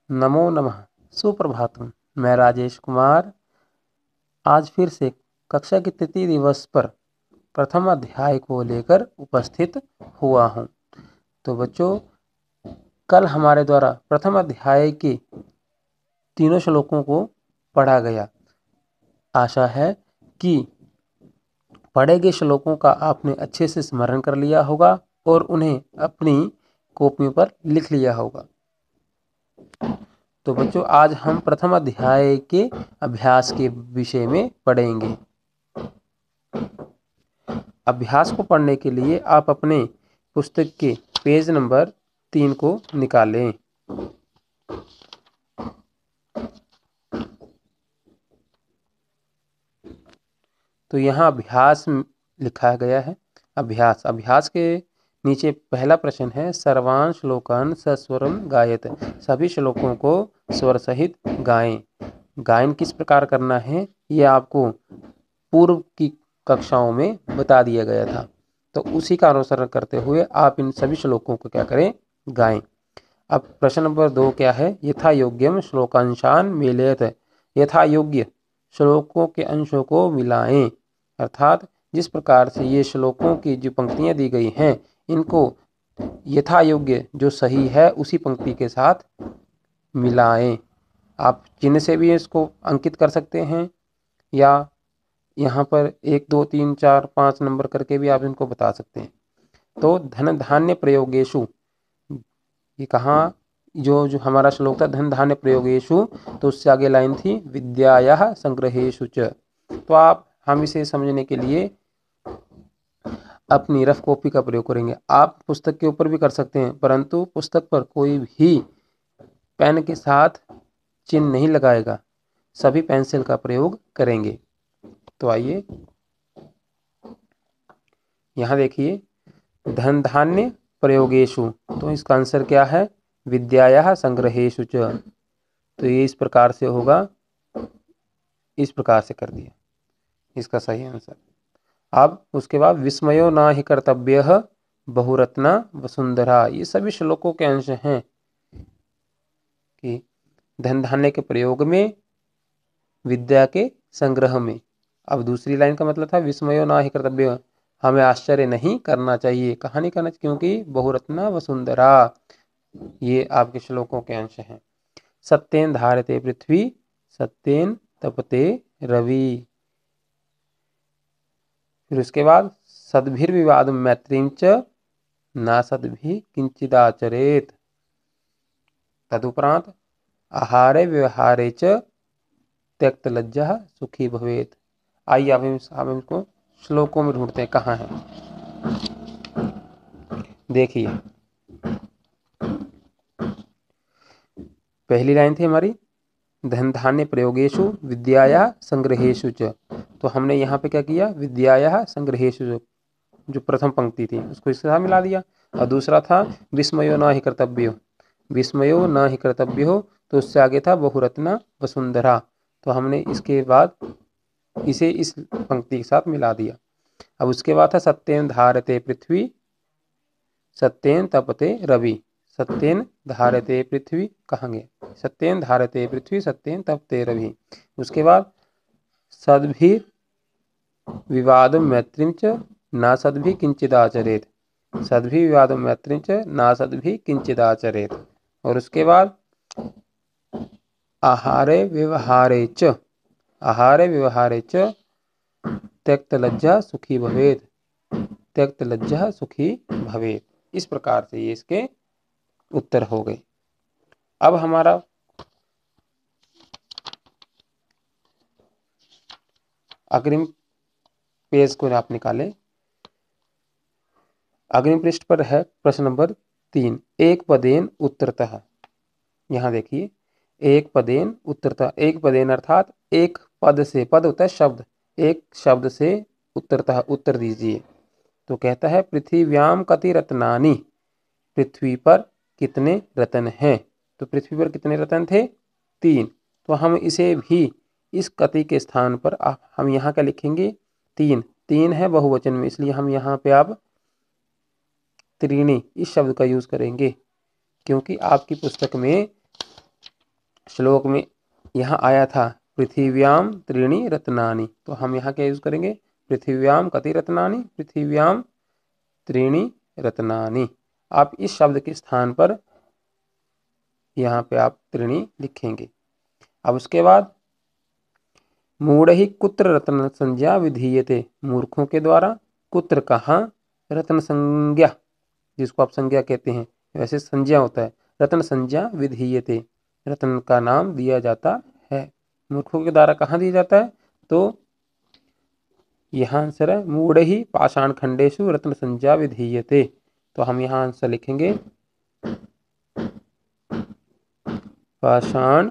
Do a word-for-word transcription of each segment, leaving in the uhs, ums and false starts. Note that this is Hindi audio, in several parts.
नमो नमः। सुप्रभातम। मैं राजेश कुमार आज फिर से कक्षा के तृतीय दिवस पर प्रथम अध्याय को लेकर उपस्थित हुआ हूँ। तो बच्चों, कल हमारे द्वारा प्रथम अध्याय के तीनों श्लोकों को पढ़ा गया। आशा है कि पढ़े गए श्लोकों का आपने अच्छे से स्मरण कर लिया होगा और उन्हें अपनी कॉपी पर लिख लिया होगा। तो बच्चों, आज हम प्रथम अध्याय के अभ्यास के विषय में पढ़ेंगे। अभ्यास को पढ़ने के लिए आप अपने पुस्तक के पेज नंबर तीन को निकालें। तो यहाँ अभ्यास लिखा गया है। अभ्यास अभ्यास के नीचे पहला प्रश्न है, सर्वान् श्लोकान् सस्वरम गायेत। सभी श्लोकों को स्वर सहित गाएं। गायन किस प्रकार करना है ये आपको पूर्व की कक्षाओं में बता दिया गया था। तो उसी का अनुसरण करते हुए आप इन सभी श्लोकों को क्या करें, गाएं। अब प्रश्न नंबर दो क्या है, यथा योग्यम श्लोकांशान मेलयत। यथा योग्य श्लोकों के अंशों को मिलाएं, अर्थात जिस प्रकार से ये श्लोकों की जो पंक्तियां दी गई हैं इनको यथा योग्य जो सही है उसी पंक्ति के साथ मिलाएं। आप चिन्ह से भी इसको अंकित कर सकते हैं या यहाँ पर एक दो तीन चार पाँच नंबर करके भी आप इनको बता सकते हैं। तो धन धान्य प्रयोगेशु, ये कहाँ जो जो हमारा श्लोक था धन धान्य प्रयोगेशु, तो उससे आगे लाइन थी विद्यायाः संग्रहेषु च। तो आप हम इसे समझने के लिए अपनी रफ कॉपी का प्रयोग करेंगे। आप पुस्तक के ऊपर भी कर सकते हैं, परंतु पुस्तक पर कोई भी पेन के साथ चिन्ह नहीं लगाएगा, सभी पेंसिल का प्रयोग करेंगे। तो आइए यहाँ देखिए, धन धान्य प्रयोगेशु, तो इसका आंसर क्या है, विद्यायाः संग्रहेषु च। तो ये इस प्रकार से होगा, इस प्रकार से कर दिया इसका सही आंसर। अब उसके बाद विस्मयो न हि कर्तव्यः बहुरत्ना वसुंधरा। ये सभी श्लोकों के अंश हैं कि धन धान्य के प्रयोग में, विद्या के संग्रह में। अब दूसरी लाइन का मतलब था विस्मयो न हि कर्तव्य, हमें आश्चर्य नहीं करना चाहिए। कहाँ नहीं करना चाहिए, क्योंकि बहुरत्ना वसुंधरा ये आपके श्लोकों के अंश हैं। सत्येन धारते पृथ्वी सत्येन तपते रवि। फिर उसके बाद सद्भिर्विवादं मैत्रीं च न सद्भिः किंचिदाचरेत। तदुपरांत आहारे व्यवहारे च त्यक्त लज्जा सुखी भवेत। आइए आप इनको श्लोकों में ढूंढते हैं कहाँ है। देखिए, पहली लाइन थी हमारी धन धान्य प्रयोगेशु विद्यायाः संग्रहेषु च। तो हमने यहाँ पे क्या किया, विद्यायाः संग्रहेषु च, जो प्रथम पंक्ति थी उसको इसके साथ मिला दिया। और दूसरा था विस्मयो न हि कर्तव्यो, विस्मयो न हि कर्तव्यो, तो उससे आगे था बहुरत्ना वसुंधरा। तो हमने इसके बाद इसे इस पंक्ति के साथ मिला दिया। अब उसके बाद था सत्येन धारते पृथ्वी सत्येन तपते रवि। सत्येन धारते पृथ्वी, कहाँ गए, सत्येन धारते पृथ्वी सत्येन तपते रवि। उसके बाद सद्भिः विवादं मैत्रीं च न सद्भिः किंचिदाचरेत। सद्भिः विवादं मैत्रीं च न सद्भिः किंचिदाचरेत। और उसके बाद आहारे व्यवहारे च, आहारे व्यवहारे च त्यक्त लज्जा सुखी भवेत। त्यक्त लज्जा सुखी भवेत। इस प्रकार से ये इसके उत्तर हो गए। अब हमारा अग्रिम पेज को आप निकालें। अग्रिम पृष्ठ पर है प्रश्न नंबर तीन, एक पदेन उत्तरतः। यहाँ देखिए, एक पदेन उत्तरतः, एक पदेन अर्थात एक पद से, पद होता है शब्द, एक शब्द से उत्तरतः उत्तर दीजिए। तो कहता है पृथिव्याम कति रत्नानि, पृथ्वी पर कितने रत्न हैं। तो पृथ्वी पर कितने रत्न थे, तीन। तो हम इसे भी इस कति के स्थान पर हम यहाँ क्या लिखेंगे, तीन। तीन है बहुवचन में, इसलिए हम यहाँ पे आप त्रीणि इस शब्द का यूज करेंगे, क्योंकि आपकी पुस्तक में श्लोक में यहाँ आया था पृथिव्याम त्रीणि रत्नानि, तो हम यहाँ क्या यूज करेंगे, पृथिव्याम कति रत्नानि, पृथिव्याम त्रीणि रत्नानि। आप इस शब्द के स्थान पर यहाँ पे आप त्रीणि लिखेंगे। अब उसके बाद मूढ़हि कुत्र रत्न संज्ञा विधीयते, मूर्खों के द्वारा कुत्र कहाँ रत्न संज्ञा, जिसको आप संज्ञा कहते हैं, वैसे संज्ञा होता है, रत्न संज्ञा विधीयते, रत्न का नाम दिया जाता है। मूर्खों के द्वारा कहाँ दिया जाता है, तो यहाँ आंसर है मूढ़हि पाषाण खंडेषु रत्न संज्ञा विधीयते। तो हम यहाँ आंसर लिखेंगे पाषाण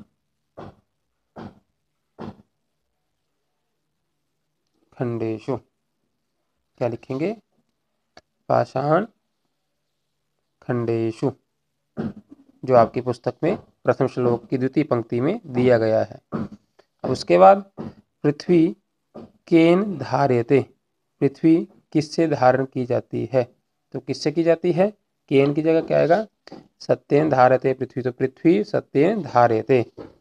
खंडेषु, क्या लिखेंगे, पाषाण खंडेषु, जो आपकी पुस्तक में प्रथम श्लोक की द्वितीय पंक्ति में दिया गया है। अब उसके बाद पृथ्वी केन धार्यते, पृथ्वी किससे धारण की जाती है, तो किससे की जाती है, केन की जगह क्या आएगा, सत्येन धार्यते पृथ्वी, तो पृथ्वी सत्येन धार्यते,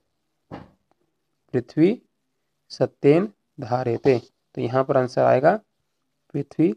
पृथ्वी सत्येन धार्यते, तो यहाँ पर आंसर आएगा पृथ्वी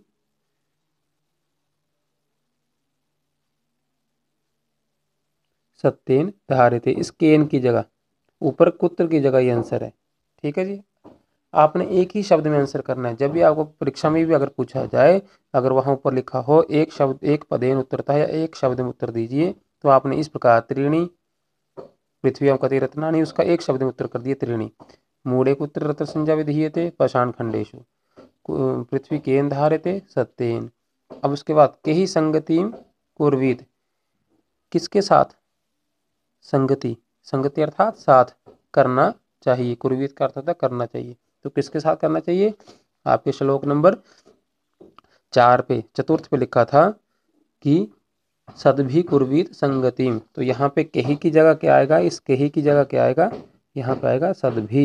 सत्येन धार्यते, इस केन की जगह, ऊपर कुत्र की जगह ये आंसर है। ठीक है जी, आपने एक ही शब्द में आंसर करना है। जब भी आपको परीक्षा में भी अगर पूछा जाए, अगर वहां ऊपर लिखा हो एक शब्द एक पदेन उत्तरता या एक शब्द में उत्तर दीजिए, तो आपने इस प्रकार त्रीणि पृथ्वी कति रत्नानि, उसका एक शब्द में उत्तर कर दिए त्रीणि। मूढ़े कुत्र रत्न संज्ञा विधीयते पाषाण खंडेषु, पृथ्वी केन धार्यते सत्येन। अब उसके बाद केहि संगतिम कुर्वीत, किसके साथ, संगति, संगति अर्थात साथ करना चाहिए, कुर्वीत का अर्थ होता है करना चाहिए, तो किसके साथ करना चाहिए, आपके श्लोक नंबर चार पे चतुर्थ पे लिखा था कि सद्भि कुर्वीत संगतिम, तो यहाँ पे केहि की जगह क्या आएगा, इस केहि की जगह क्या आएगा, यहाँ पे आएगा सद्भि,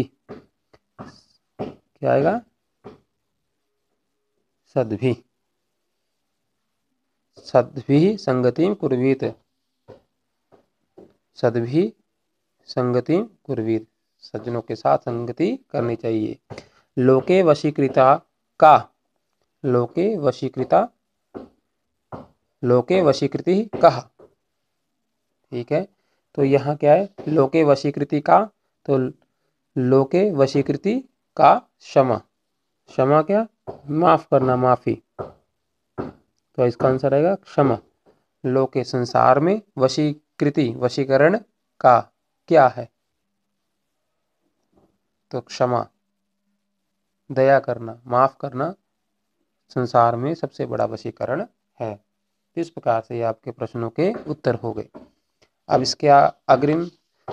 क्या आएगा, सद्भि, सद्भि संगतिम कुर्वीत, सद्भि संगतिम कुर्वीत, सज्जनों के साथ संगति करनी चाहिए। लोके वशीकृता का, लोके वशीकृता, लोके वशीकृति कहा, ठीक है, तो यहाँ क्या है, लोके वशीकृति का, तो लोके वशीकृति का क्षमा, क्षमा क्या, माफ करना, माफी, तो इसका आंसर आएगा क्षमा। लोके संसार में, वशीकृति वशीकरण का क्या है, तो क्षमा, दया करना, माफ करना संसार में सबसे बड़ा वशीकरण है। इस प्रकार से आपके प्रश्नों के उत्तर हो गए। अब इसके अग्रिम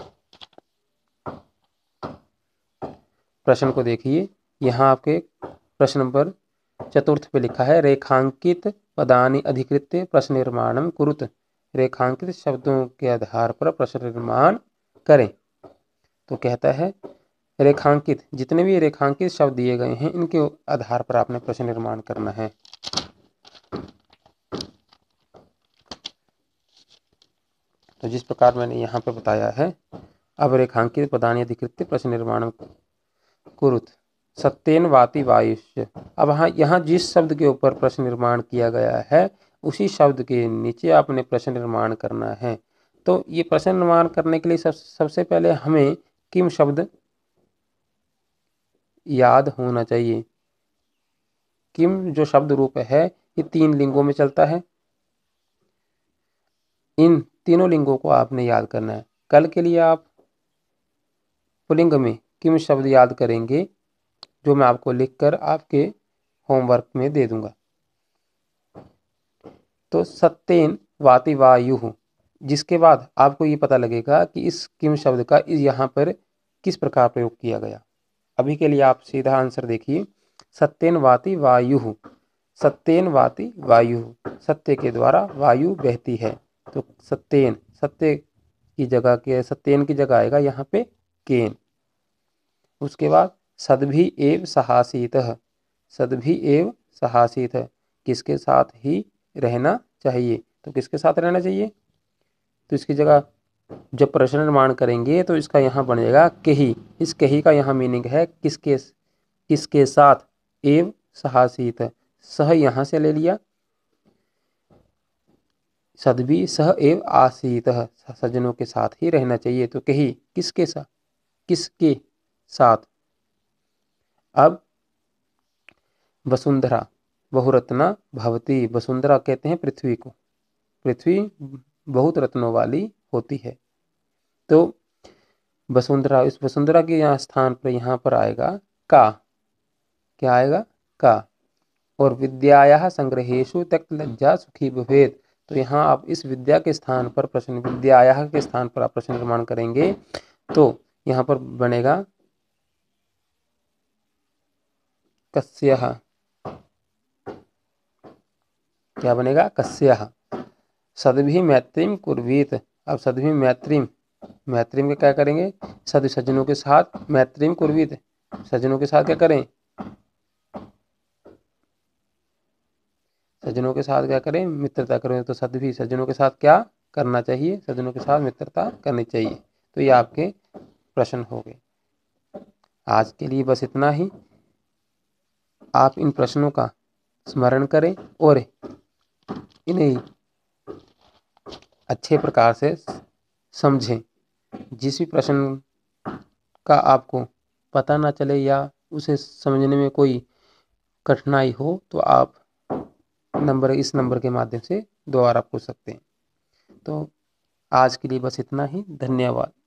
प्रश्न को देखिए, यहाँ आपके प्रश्न नंबर चतुर्थ पे लिखा है रेखांकित पदानि अधिकृत्य प्रश्न निर्माणम कुरुत, रेखांकित शब्दों के आधार पर प्रश्न निर्माण करें। तो कहता है रेखांकित, जितने भी रेखांकित शब्द दिए गए हैं इनके आधार पर आपने प्रश्न निर्माण करना है। तो जिस प्रकार मैंने यहाँ पे बताया है, अब रेखांकित पदानि अधिकृत्य प्रश्न निर्माण कुरुत सत्येन वाति वायुष्य, अब हाँ यहाँ जिस शब्द के ऊपर प्रश्न निर्माण किया गया है उसी शब्द के नीचे आपने प्रश्न निर्माण करना है। तो ये प्रश्न निर्माण करने के लिए सब सबसे पहले हमें किम शब्द याद होना चाहिए। किम जो शब्द रूप है ये तीन लिंगों में चलता है, इन तीनों लिंगों को आपने याद करना है। कल के लिए आप पुल्लिंग में किम शब्द याद करेंगे, जो मैं आपको लिखकर आपके होमवर्क में दे दूंगा। तो सत्येन वाति वायु, जिसके बाद आपको ये पता लगेगा कि इस किम शब्द का इस यहाँ पर किस प्रकार प्रयोग किया गया। अभी के लिए आप सीधा आंसर देखिए, सत्येन वाति वायु, सत्येन वाति वायु, सत्य के द्वारा वायु बहती है, तो सत्येन, सत्य की जगह के सत्येन की जगह आएगा यहाँ पे केन। उसके बाद सद्भि एव सहासीतः, सद्भि एव सहासीतः, किसके साथ ही रहना चाहिए, तो किसके साथ रहना चाहिए, तो इसकी जगह जब प्रश्न निर्माण करेंगे तो इसका यहाँ बनेगा कही। इस कही का यहाँ मीनिंग है किसके किसके साथ, एव सहासीत, सह यहाँ से ले लिया, सद्भी सह एव आसीत, सज्जनों के साथ ही रहना चाहिए। तो कही किसके साथ, किसके साथ। अब वसुंधरा बहुरत्ना भवती, वसुंधरा कहते हैं पृथ्वी को, पृथ्वी बहुत रत्नों वाली होती है। तो वसुंधरा, इस वसुंधरा के यहाँ स्थान पर यहाँ पर आएगा का, क्या आएगा का। और विद्यायाः संग्रहेषु त्यक्त लज्जा सुखी भवेत्, तो यहाँ आप इस विद्या के स्थान पर प्रश्न, विद्यायाः के स्थान पर आप प्रश्न निर्माण करेंगे तो यहाँ पर बनेगा कस्यः, क्या बनेगा कस्यः। सद्भिः मैत्रीं कुर्वीत, अब सद्भिः मैत्रीं, मैत्रीं के क्या करेंगे, सद सज्जनों के साथ, मैत्रीं कुर्वीत, सज्जनों के साथ क्या करें, सज्जनों के साथ क्या करें, मित्रता करें। तो सद्भिः सज्जनों के साथ क्या करना चाहिए, सज्जनों के साथ मित्रता करनी चाहिए। तो ये आपके प्रश्न हो गए। आज के लिए बस इतना ही। आप इन प्रश्नों का स्मरण करें और इन्हें अच्छे प्रकार से समझें। जिस भी प्रश्न का आपको पता ना चले या उसे समझने में कोई कठिनाई हो तो आप नंबर इस नंबर के माध्यम से दोबारा पूछ सकते हैं। तो आज के लिए बस इतना ही, धन्यवाद।